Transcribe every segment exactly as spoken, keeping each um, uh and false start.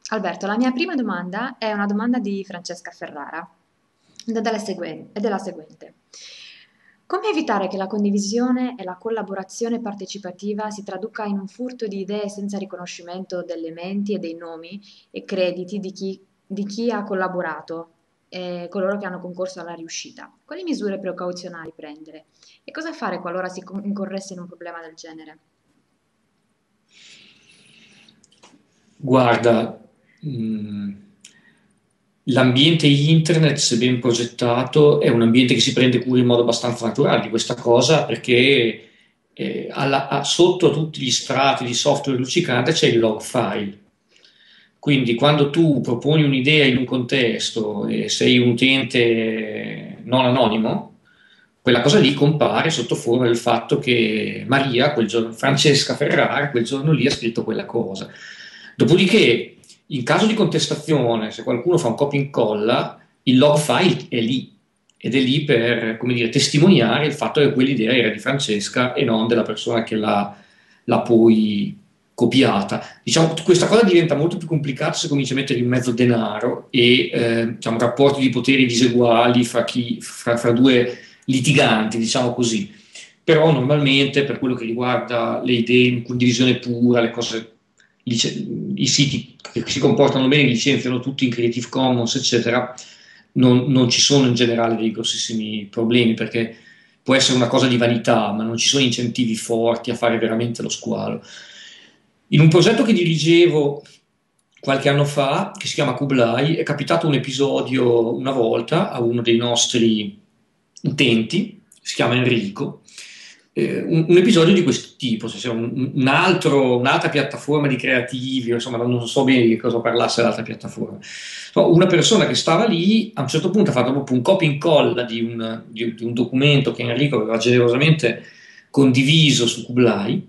Alberto, la mia prima domanda è una domanda di Francesca Ferrara ed è della seguen- ed è la seguente. Come evitare che la condivisione e la collaborazione partecipativa si traduca in un furto di idee senza riconoscimento delle menti e dei nomi e crediti di chi, di chi ha collaborato e coloro che hanno concorso alla riuscita? Quali misure precauzionali prendere? E cosa fare qualora si con- incorresse in un problema del genere? Guarda, mh, l'ambiente internet, se ben progettato, è un ambiente che si prende cura in modo abbastanza naturale di questa cosa perché eh, alla- a- sotto a tutti gli strati di software luccicante c'è il log file. Quindi quando tu proponi un'idea in un contesto e sei un utente non anonimo, quella cosa lì compare sotto forma del fatto che Maria, quel giorno, Francesca Ferrara, quel giorno lì ha scritto quella cosa. Dopodiché, in caso di contestazione, se qualcuno fa un copia e incolla, il log file è lì ed è lì per, come dire, testimoniare il fatto che quell'idea era di Francesca e non della persona che l'ha, l'ha poi copiata. Diciamo, questa cosa diventa molto più complicata se cominci a mettere in mezzo denaro e eh, diciamo, rapporti di poteri diseguali fra, chi, fra, fra due litiganti, diciamo così. Però normalmente per quello che riguarda le idee in condivisione pura, le cose, i siti che si comportano bene, licenziano tutti in Creative Commons, eccetera, non, non ci sono in generale dei grossissimi problemi perché può essere una cosa di vanità, ma non ci sono incentivi forti a fare veramente lo squalo. In un progetto che dirigevo qualche anno fa, che si chiama Kublai, è capitato un episodio una volta a uno dei nostri utenti, si chiama Enrico, eh, un, un episodio di questo tipo, cioè un, un altro, un'altra piattaforma di creativi, insomma non so bene di che cosa parlasse l'altra piattaforma. No, una persona che stava lì a un certo punto ha fatto proprio un copia e incolla di un, di, di un documento che Enrico aveva generosamente condiviso su Kublai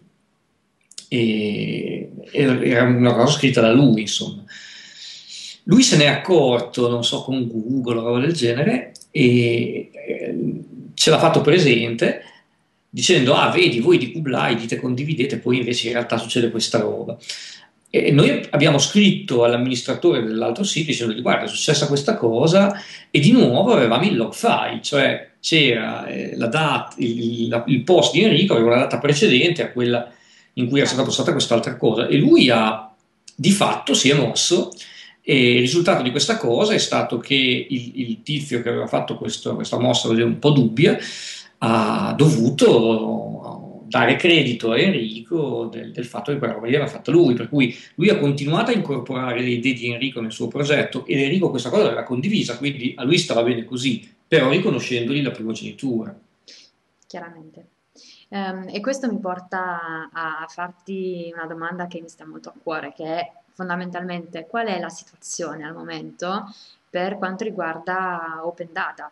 e era una cosa scritta da lui, insomma. Lui se n'è accorto, non so, con Google o roba del genere, e eh, ce l'ha fatto presente dicendo: Ah, vedi, voi di Kublai dite condividete, poi invece in realtà succede questa roba. E noi abbiamo scritto all'amministratore dell'altro sito dicendo: Guarda, è successa questa cosa, e di nuovo avevamo il log file, cioè c'era eh, la data, il, la- il post di Enrico aveva una data precedente a quella in cui era stata Certo. postata quest'altra cosa, e lui ha di fatto si è mosso, e il risultato di questa cosa è stato che il, il tizio che aveva fatto questo, questa mossa un po' dubbia ha dovuto dare credito a Enrico del, del fatto che quella roba lì era fatta lui, per cui lui ha continuato a incorporare le idee di Enrico nel suo progetto ed Enrico questa cosa l'aveva condivisa, quindi a lui stava bene così, però riconoscendogli la primogenitura. Chiaramente. Ehm, e questo mi porta a, a farti una domanda che mi sta molto a cuore, che è fondamentalmente qual è la situazione al momento per quanto riguarda Open Data?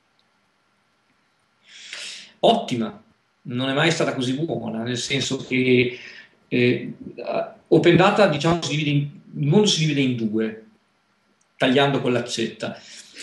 Ottima, non è mai stata così buona, nel senso che eh, Open Data, diciamo, si divide in, il mondo si divide in due, tagliando con l'accetta.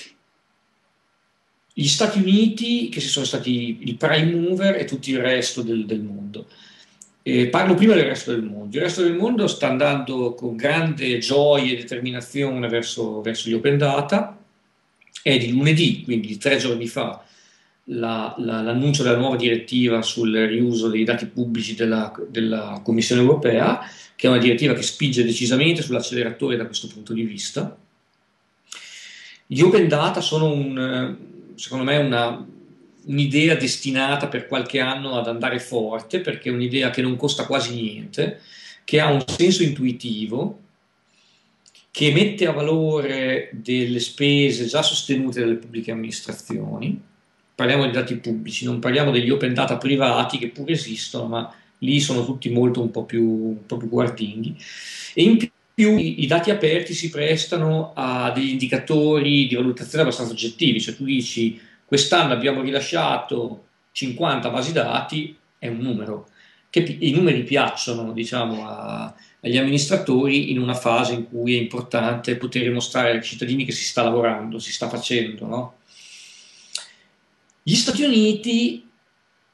Gli Stati Uniti, che si sono stati il prime mover, e tutto il resto del, del mondo. E parlo prima del resto del mondo. Il resto del mondo sta andando con grande gioia e determinazione verso, verso gli open data. È di lunedì, quindi di tre giorni fa, la- la- l'annuncio della nuova direttiva sul riuso dei dati pubblici della, della Commissione europea, che è una direttiva che spinge decisamente sull'acceleratore da questo punto di vista. Gli open data sono un, secondo me una, un'idea destinata per qualche anno ad andare forte, perché è un'idea che non costa quasi niente, che ha un senso intuitivo, che mette a valore delle spese già sostenute dalle pubbliche amministrazioni. Parliamo di dati pubblici, non parliamo degli open data privati che pure esistono, ma lì sono tutti molto un po' più, un po' più guardinghi. E in più i, i dati aperti si prestano a degli indicatori di valutazione abbastanza oggettivi, cioè tu dici quest'anno abbiamo rilasciato cinquanta basi dati, è un numero, che i numeri piacciono, diciamo, a, agli amministratori in una fase in cui è importante poter dimostrare ai cittadini che si sta lavorando, si sta facendo, no? Gli Stati Uniti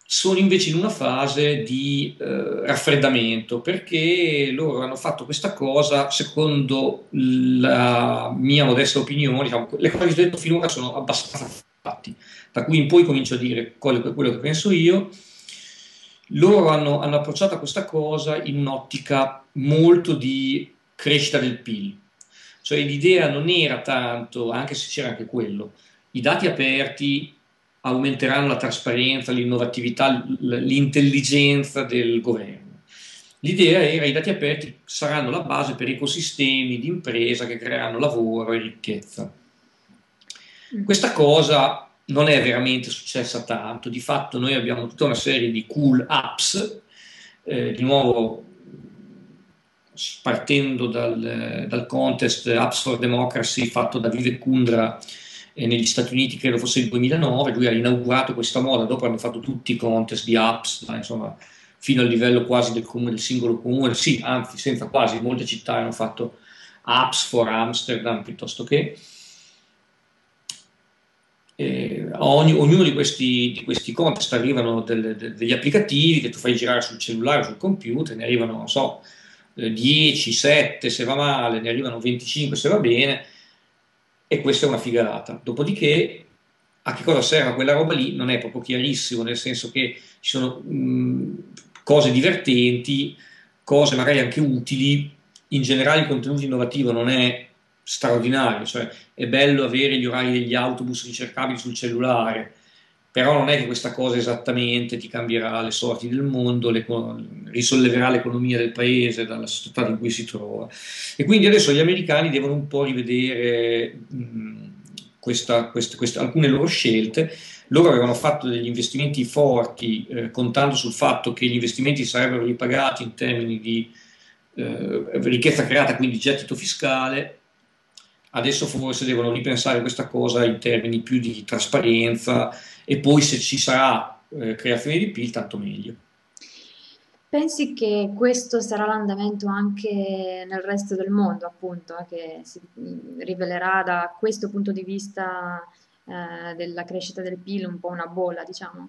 sono invece in una fase di eh, raffreddamento, perché loro hanno fatto questa cosa secondo la mia modesta opinione. Diciamo, le cose che ho detto finora sono abbastanza fatti, da qui in poi comincio a dire quello, quello che penso io. Loro hanno, hanno approcciato a questa cosa in un'ottica molto di crescita del P I L, cioè l'idea non era tanto, anche se c'era anche quello, i dati aperti aumenteranno la trasparenza, l'innovatività, l'intelligenza del governo. L'idea era che i dati aperti saranno la base per ecosistemi di impresa che creeranno lavoro e ricchezza. Questa cosa non è veramente successa tanto, di fatto noi abbiamo tutta una serie di cool apps, eh, di nuovo partendo dal, dal contest Apps for Democracy fatto da Vivek Kundra eh, negli Stati Uniti, credo fosse il duemilanove. Lui ha inaugurato questa moda, dopo hanno fatto tutti i contest di apps, eh, insomma, fino al livello quasi del comune, del singolo comune, sì, anzi, senza quasi, molte città hanno fatto apps for Amsterdam piuttosto che. Eh, ogni, ognuno di questi, di questi contest arrivano delle, de, degli applicativi che tu fai girare sul cellulare o sul computer, ne arrivano, non so, dieci, sette se va male, ne arrivano venticinque se va bene, e questa è una figata. Dopodiché, a che cosa serve quella roba lì non è proprio chiarissimo, nel senso che ci sono mh, cose divertenti, cose magari anche utili. In generale il contenuto innovativo non è straordinario, cioè è bello avere gli orari degli autobus ricercabili sul cellulare, però non è che questa cosa esattamente ti cambierà le sorti del mondo, le, risolleverà l'economia del paese dalla società in cui si trova. E quindi adesso gli americani devono un po' rivedere mh, questa, queste, queste, alcune loro scelte. Loro avevano fatto degli investimenti forti, eh, contando sul fatto che gli investimenti sarebbero ripagati in termini di eh, ricchezza creata, quindi gettito fiscale. Adesso forse devono ripensare questa cosa in termini più di trasparenza, e poi se ci sarà eh, creazione di P I L tanto meglio. Pensi che questo sarà l'andamento anche nel resto del mondo, appunto, eh, che si mh, rivelerà da questo punto di vista eh, della crescita del P I L un po' una bolla, diciamo?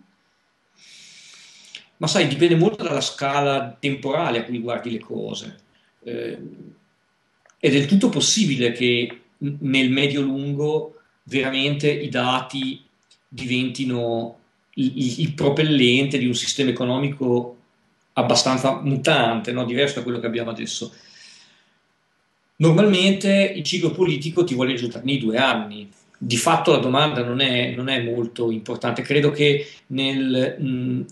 Ma sai, dipende molto dalla scala temporale a cui guardi le cose. Eh, è del tutto possibile che n- nel medio-lungo veramente i dati diventino il, il- il propellente di un sistema economico abbastanza mutante, no? Diverso da quello che abbiamo adesso. Normalmente il ciclo politico ti vuole risultati nei due anni. Di fatto la domanda non è, non è molto importante. Credo che nel, mh,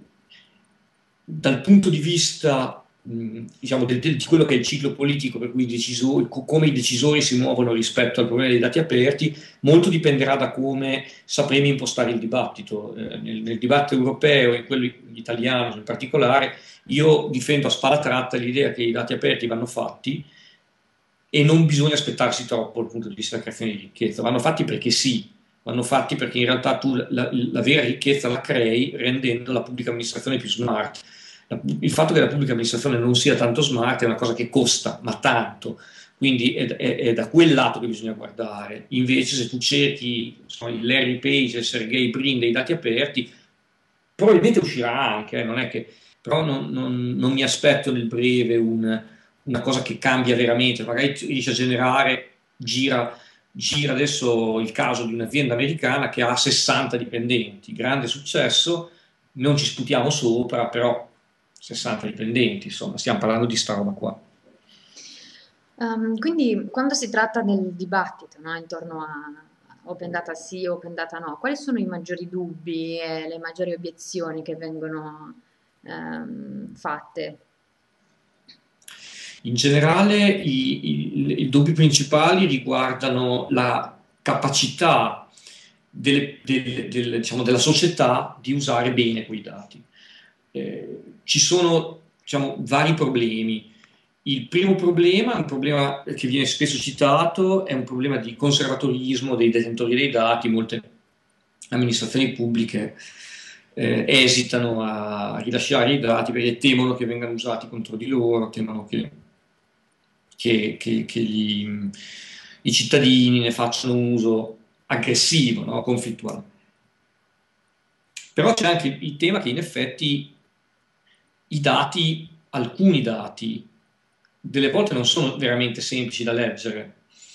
dal punto di vista mh, diciamo, del- del- di quello che è il ciclo politico, per cui i decisori, co- come i decisori si muovono rispetto al problema dei dati aperti, molto dipenderà da come sapremo impostare il dibattito. Eh, nel, nel dibattito europeo e quello italiano in particolare, io difendo a spada tratta l'idea che i dati aperti vanno fatti e non bisogna aspettarsi troppo dal punto di vista della creazione di ricchezza. Vanno fatti perché sì, vanno fatti perché in realtà tu la, la, la vera ricchezza la crei rendendo la pubblica amministrazione più smart. La, il fatto che la pubblica amministrazione non sia tanto smart è una cosa che costa, ma tanto. Quindi è, è, è da quel lato che bisogna guardare. Invece se tu cerchi insomma, il Larry Page, il Sergey Brin dei dati aperti, probabilmente uscirà anche, eh, non è che, però non, non, non mi aspetto nel breve un, una cosa che cambia veramente, magari riesce a generare, gira, gira adesso il caso di un'azienda americana che ha sessanta dipendenti, grande successo, non ci sputiamo sopra, però sessanta dipendenti, insomma, stiamo parlando di sta roba qua. Ehm, quindi quando si tratta del dibattito, no, intorno a open data sì, open data no, quali sono i maggiori dubbi e le maggiori obiezioni che vengono ehm, fatte? In generale i, i- i dubbi principali riguardano la capacità delle- delle- del- diciamo, della società di usare bene quei dati. Eh, ci sono diciamo, vari problemi. Il primo problema, un problema che viene spesso citato, è un problema di conservatorismo dei detentori dei dati. Molte amministrazioni pubbliche eh, esitano a rilasciare i dati perché temono che vengano usati contro di loro, temono che, che- che- che gli- i cittadini ne facciano un uso aggressivo, no? Conflittuale. Però c'è anche il tema che in effetti i dati, alcuni dati, delle volte non sono veramente semplici da leggere.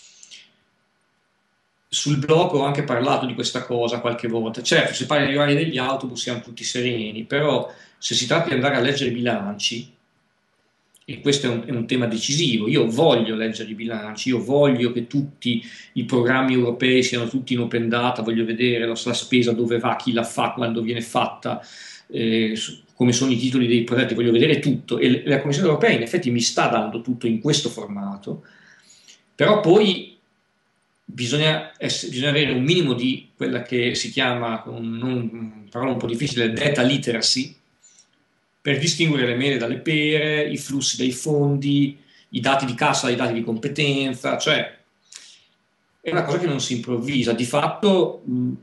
Sul blog ho anche parlato di questa cosa qualche volta. Certo, se parli di orari degli autobus siamo tutti sereni, però se si tratta di andare a leggere i bilanci, e questo è un, è un tema decisivo, io voglio leggere i bilanci, io voglio che tutti i programmi europei siano tutti in open data, voglio vedere la, la spesa dove va, chi la fa, quando viene fatta, eh, come sono i titoli dei progetti, voglio vedere tutto e la Commissione europea in effetti mi sta dando tutto in questo formato, però poi Bisogna, essere, bisogna avere un minimo di quella che si chiama, un, un parola un po' difficile, data literacy, per distinguere le mele dalle pere, i flussi dai fondi, i dati di cassa dai dati di competenza, cioè è una cosa che non si improvvisa. Di fatto, mh,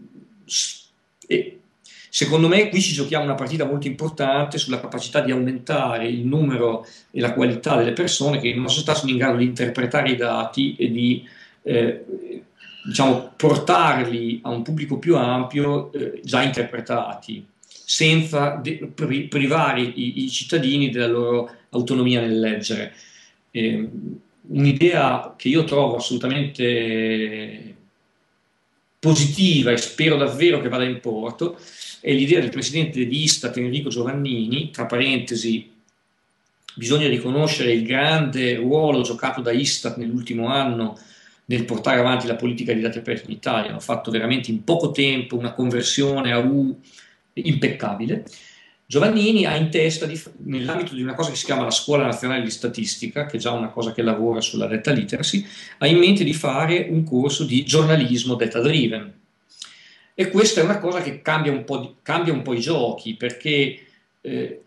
e secondo me qui ci giochiamo una partita molto importante sulla capacità di aumentare il numero e la qualità delle persone che in una società sono in grado di interpretare i dati e di eh, diciamo, portarli a un pubblico più ampio eh, già interpretati, senza de- pri- privare i, i cittadini della loro autonomia nel leggere. Eh, un'idea che io trovo assolutamente positiva e spero davvero che vada in porto è l'idea del presidente di Istat Enrico Giovannini, tra parentesi. Bisogna riconoscere il grande ruolo giocato da Istat nell'ultimo anno nel portare avanti la politica di dati aperti in Italia. Hanno fatto veramente in poco tempo una conversione a U impeccabile. Giovannini ha in testa, di, nell'ambito di una cosa che si chiama la Scuola Nazionale di Statistica, che è già una cosa che lavora sulla data literacy, ha in mente di fare un corso di giornalismo data driven. E questa è una cosa che cambia un po', di, cambia un po' i giochi, perché eh,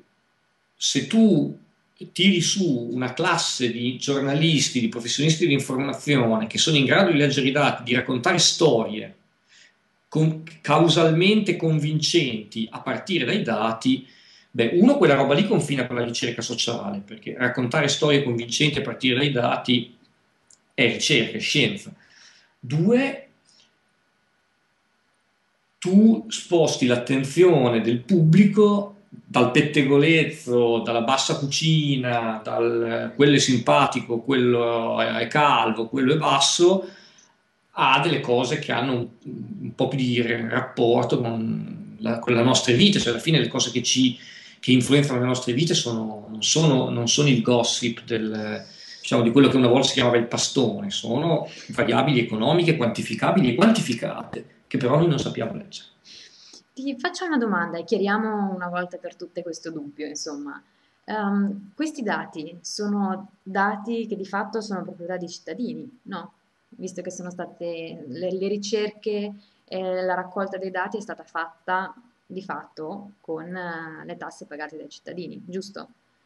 se tu tiri su una classe di giornalisti, di professionisti dell'informazione che sono in grado di leggere i dati, di raccontare storie con, causalmente convincenti a partire dai dati, beh, uno, quella roba lì confina con la ricerca sociale, perché raccontare storie convincenti a partire dai dati è ricerca, è scienza. Due, tu sposti l'attenzione del pubblico dal pettegolezzo, dalla bassa cucina, dal quello è simpatico, quello è calvo, quello è basso, a delle cose che hanno un, un po' più di rapporto con la, con la nostra vita, cioè alla fine le cose che ci che influenzano le nostre vite sono, non, sono, non sono il gossip del, diciamo, di quello che una volta si chiamava il pastone, sono variabili economiche quantificabili e quantificate, che però noi non sappiamo leggere. Ti faccio una domanda e chiariamo una volta per tutte questo dubbio, insomma. Ehm, questi dati sono dati che di fatto sono proprietà dei cittadini, no? Visto che sono state le, le ricerche e la raccolta dei dati è stata fatta di fatto con eh, le tasse pagate dai cittadini, giusto?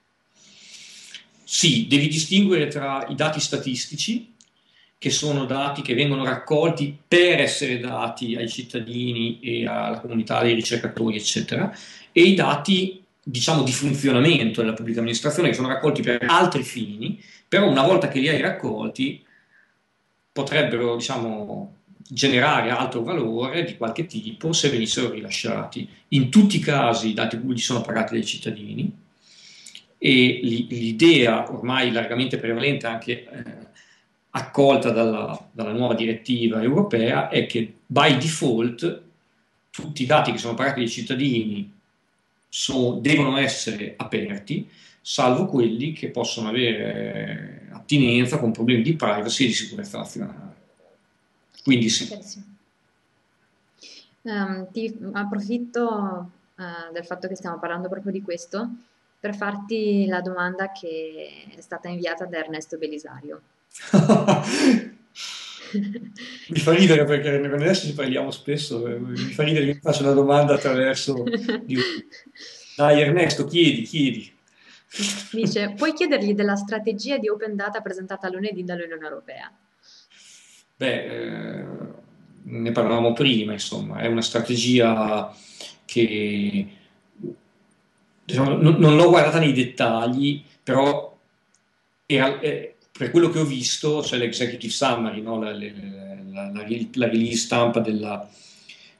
Sì, devi distinguere tra i dati statistici, che sono dati che vengono raccolti per essere dati ai cittadini e alla comunità dei ricercatori, eccetera, e i dati, diciamo, di funzionamento della pubblica amministrazione, che sono raccolti per altri fini, però una volta che li hai raccolti potrebbero, diciamo, generare altro valore di qualche tipo se venissero rilasciati. In tutti i casi i dati pubblici sono pagati dai cittadini e l'idea ormai largamente prevalente anche eh, accolta dalla, dalla nuova direttiva europea è che by default tutti i dati che sono pagati dai cittadini so, devono essere aperti, salvo quelli che possono avere attinenza con problemi di privacy e di sicurezza nazionale. Quindi sì. Um, ti approfitto uh, del fatto che stiamo parlando proprio di questo per farti la domanda che è stata inviata da Ernesto Belisario. Mi fa ridere perché adesso ci parliamo spesso, mi fa ridere che mi faccia una domanda attraverso di... Dai Ernesto, chiedi, chiedi. Dice, puoi chiedergli della strategia di open data presentata lunedì dall'Unione Europea? Beh, eh, ne parlavamo prima, insomma, è una strategia che diciamo, non, non l'ho guardata nei dettagli, però era, eh, per quello che ho visto c'è l'executive summary, no? la, la, la, la release stampa della,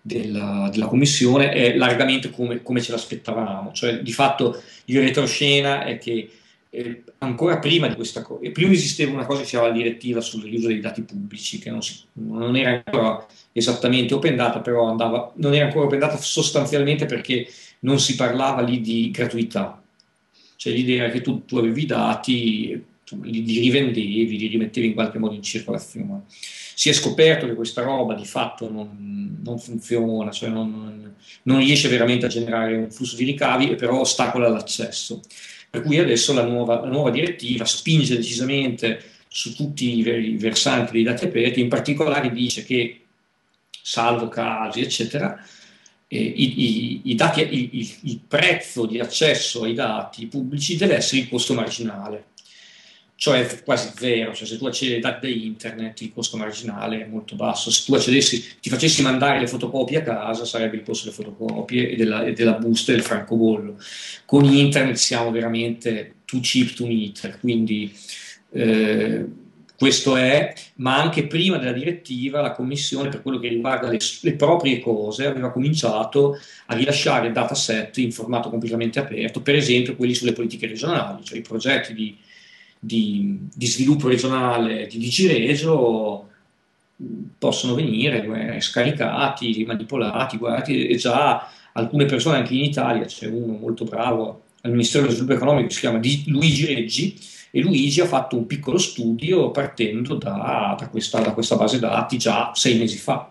della, della commissione è largamente come, come ce l'aspettavamo, cioè di fatto il retroscena è che eh, ancora prima di questa cosa, prima esisteva una cosa che si chiamava la direttiva sull'uso dei dati pubblici, che non, si, non era ancora esattamente open data, però andava, non era ancora open data sostanzialmente perché non si parlava lì di gratuità, cioè l'idea era che tu, tu avevi i dati, insomma, li, li rivendevi, li rimettevi in qualche modo in circolazione. Si è scoperto che questa roba di fatto non, non funziona, cioè non, non riesce veramente a generare un flusso di ricavi e però ostacola l'accesso. Per cui adesso la nuova, la nuova direttiva spinge decisamente su tutti i, i versanti dei dati aperti, in particolare dice che, salvo casi, eccetera, eh, i, i, i dati, il, il prezzo di accesso ai dati pubblici deve essere il costo marginale, cioè quasi zero, cioè se tu accedi ai dati da internet il costo marginale è molto basso, se tu accedessi, ti facessi mandare le fotocopie a casa sarebbe il costo delle fotocopie e della, e della busta e del francobollo. Con internet siamo veramente too cheap to meet, quindi eh, questo è, ma anche prima della direttiva la Commissione, per quello che riguarda le, le proprie cose, aveva cominciato a rilasciare dataset in formato completamente aperto, per esempio quelli sulle politiche regionali, cioè i progetti di, di, di sviluppo regionale di Digiregio possono venire eh, scaricati, manipolati, guardate, e già alcune persone anche in Italia, c'è uno molto bravo al Ministero dello Sviluppo Economico che si chiama Di Luigi Reggi, e Luigi ha fatto un piccolo studio partendo da, da, questa, da questa base dati già sei mesi fa.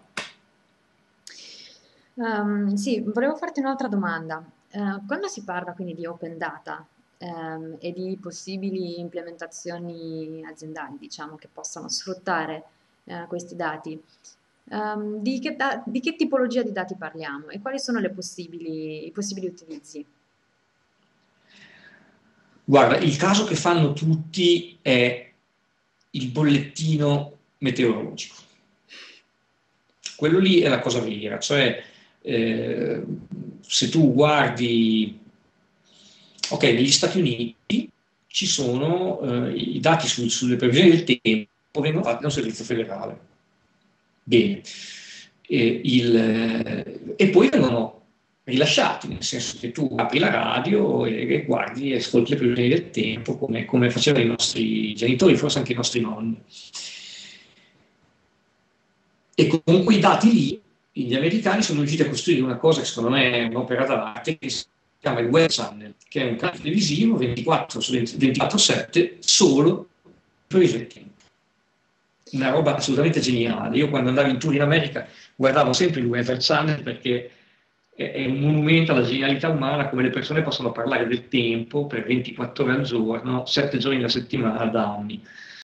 Um, sì, volevo farti un'altra domanda. Uh, quando si parla quindi di open data um, e di possibili implementazioni aziendali, diciamo, che possano sfruttare uh, questi dati, um, di che, da- di che tipologia di dati parliamo e quali sono le possibili, i possibili utilizzi? Guarda, il caso che fanno tutti è il bollettino meteorologico. Quello lì è la cosa vera, cioè eh, se tu guardi, ok, negli Stati Uniti ci sono eh, i dati su- sulle previsioni del tempo, vengono fatti da un servizio federale. Bene. E, il, eh, e poi vengono rilasciati, nel senso che tu apri la radio e, e guardi e ascolti le previsioni del tempo come, come facevano i nostri genitori, forse anche i nostri nonni. E con quei dati lì gli americani sono riusciti a costruire una cosa che secondo me è un'opera d'arte che si chiama il Web Channel, che è un canale televisivo ventiquattro su ventiquattro sette solo per il tempo. Una roba assolutamente geniale. Io quando andavo in tour in America guardavo sempre il Weather Channel perché è, è un monumento alla genialità umana, come le persone possono parlare del tempo per ventiquattro ore al giorno, sette giorni alla settimana da anni.